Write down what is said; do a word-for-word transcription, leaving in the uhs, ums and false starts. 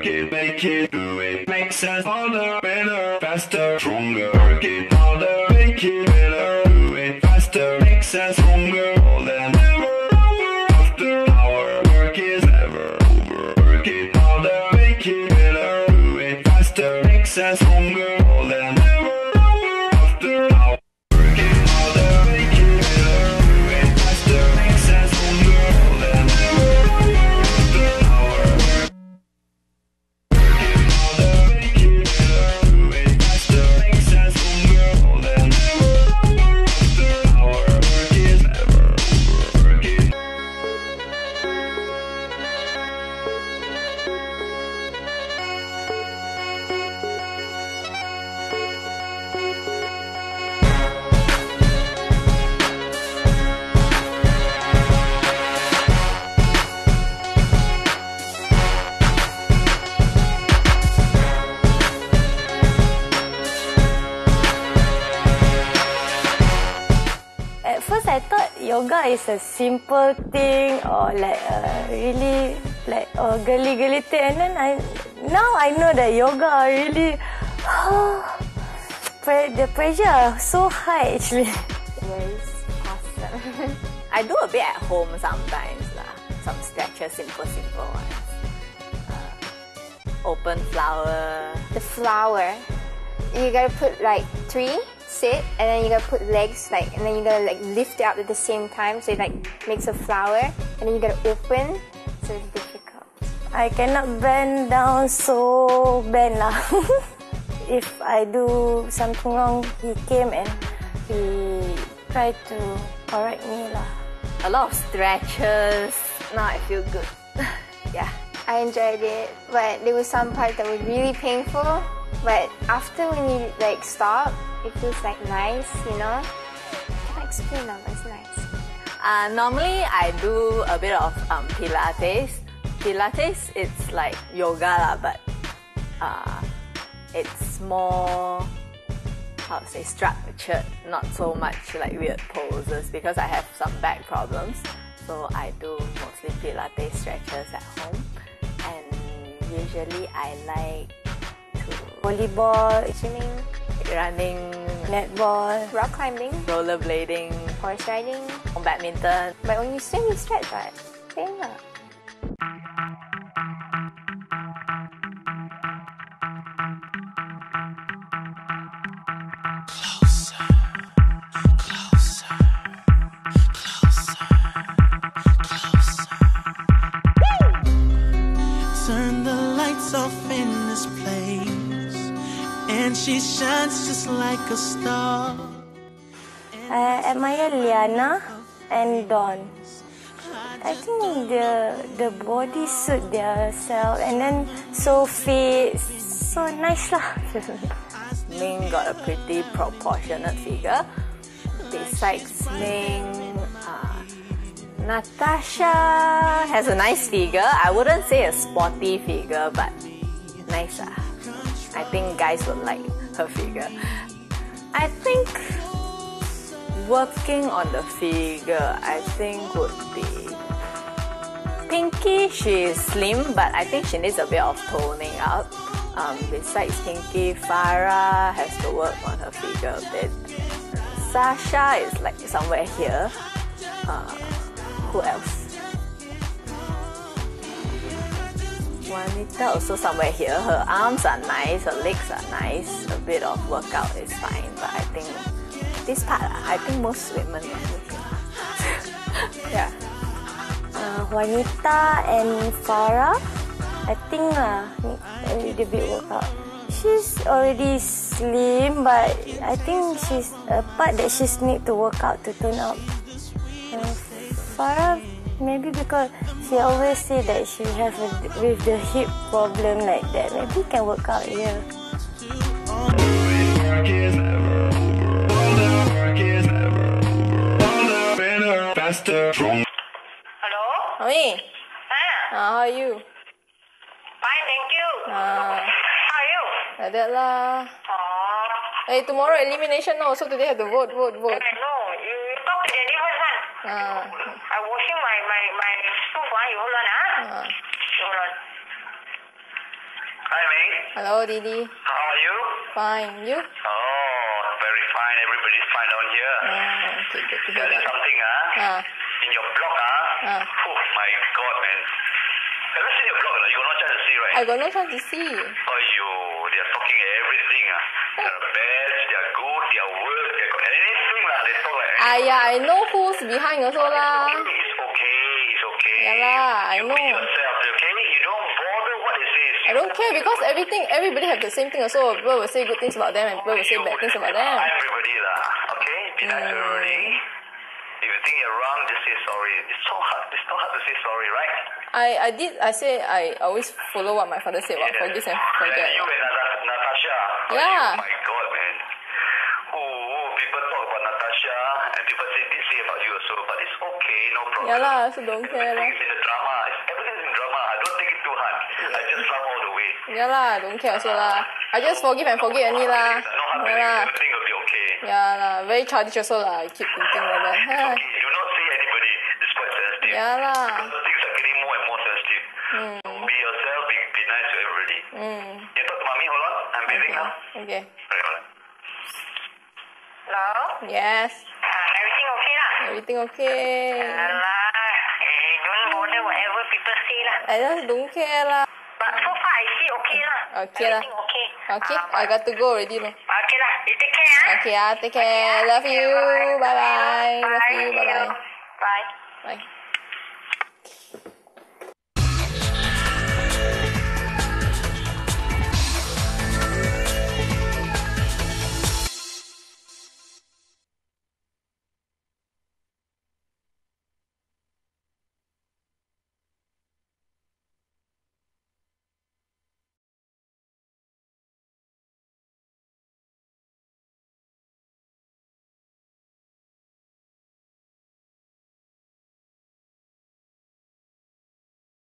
work it, make it, do it, makes us harder, better, faster, stronger. Work it harder, make it better, do it faster, makes us stronger. More than ever, over, after hour, work is never over. Work it harder, make it better, do it faster, makes us stronger. More than ever, over, after hour. Work it harder, make it better, do it faster, makes us stronger. More than ever, over, after hour. I thought yoga is a simple thing or like a really like a girly girly thing, and then I now I know that yoga are really the pressure are so high actually. Very awesome. I do a bit at home sometimes lah. Some stretches, simple simple ones. Uh, open flower. The flower, you gotta put like three. Sit, and then you gotta put legs like, and then you gotta like lift it up at the same time, so it like makes a flower, and then you gotta open, so it's difficult. I cannot bend down so bend lah. If I do something wrong, he came and he tried to correct me lah. A lot of stretches. Now I feel good. Yeah, I enjoyed it, but there was some parts that were really painful. But after when you like stop, it feels like nice, you know? I can't explain that, but it's nice. Uh, normally, I do a bit of um, Pilates. Pilates, it's like yoga lah, but uh, it's more, how to say, structured, not so much like weird poses because I have some back problems. So I do mostly Pilates stretches at home. And usually I like volleyball, swimming, running, netball, rock climbing, rollerblading, horse riding, badminton. But when you swim, you stretch, right? Same lah. Turn the lights off in this place, and she shines just like a star. I admire Liana and Dawn. I think the the body suit their self, and then so fit, so nice lah. Ming got a pretty proportionate figure. Besides Ming, uh, Natasha has a nice figure. I wouldn't say a sporty figure, but nice. Uh. I think guys would like her figure. I think working on the figure, I think would be Pinky. She is slim, but I think she needs a bit of toning up. Um, besides Pinky, Farah has to work on her figure a bit. Sasha is like somewhere here. Uh, who else? Juanita also somewhere here. Her arms are nice, her legs are nice. A bit of workout is fine, but I think this part, I think most women are working. Yeah. Uh, Juanita and Farah, I think uh, need a little bit workout. She's already slim, but I think she's a part that she's need to work out to tone up. Uh, Farah, maybe because she always say that she have a, with the hip problem like that. Maybe can work out here. Hello? Mami? Ah, Uh, how are you? fine, thank you. Uh, How are you? like that lah. Oh, Hey, tomorrow elimination no, so today have to vote, vote, vote. no, you, you talk to Daddy first, one. Uh, I washing my, my, my soup, ah. You hold on, ah. uh. You hold on. Hi, mate. Hello, Didi. How are you? Fine. You? Oh, very fine. Everybody's fine down here. Oh, okay, good to hear There is that. something, huh? Ah, In your blog, huh? ah. Oh, my God, man. Have you seen your blog? You got no chance to see, right? I got no chance to see. Aiyo, they are talking everything. Ah, they are bad, they are good, they are worse, they are anything lah. They talk like. Ah, yeah, I know who's behind also lah. It's okay, it's okay. Yeah lah, I you know. be yourself, okay? You don't bother what they say. I don't care because everything, everybody have the same thing also. People will say good things about them and people will say bad things about them. Everybody lah, okay? Be nice to everybody. If you think you're wrong, just say sorry. It's so hard. It's so hard to say sorry, right? I, I did, I say I always follow what my father said, what forgive and forget. And you and Nat- Natasha. Yeah. Oh my God, man. Oh, people talk about Natasha and people say this say about you also, but it's okay, no problem. Yeah lah, I also don't care lah. Everything is in the drama. It's, everything is in drama. I don't take it too hard. I just laugh all the way. Yeah lah, I don't care also lah. I just forgive and forget only lah. No hard Yeah feelings. lah. Everything will be okay. Yeah lah, very childish also lah. I keep thinking like that. Okay, do not say anybody. It's quite sensitive. Yeah lah. Because things are getting more and more sensitive. Mm. So be yourself. Be, be nice to everybody. Mm. You talk to mommy. Hold on. I'm busy now. Okay. Right, hold on. Hello? Yes. Uh, everything okay lah? Everything okay. Alah, eh, don't bother whatever people say lah. I just don't care lah. But so far I see okay lah. Okay lah. Everything okay. Okay, Ah, I got to go already lah. Okay lah. You take care ah. Okay ah, take care. Love you. Bye bye. Love you. Bye bye. Bye. Bye.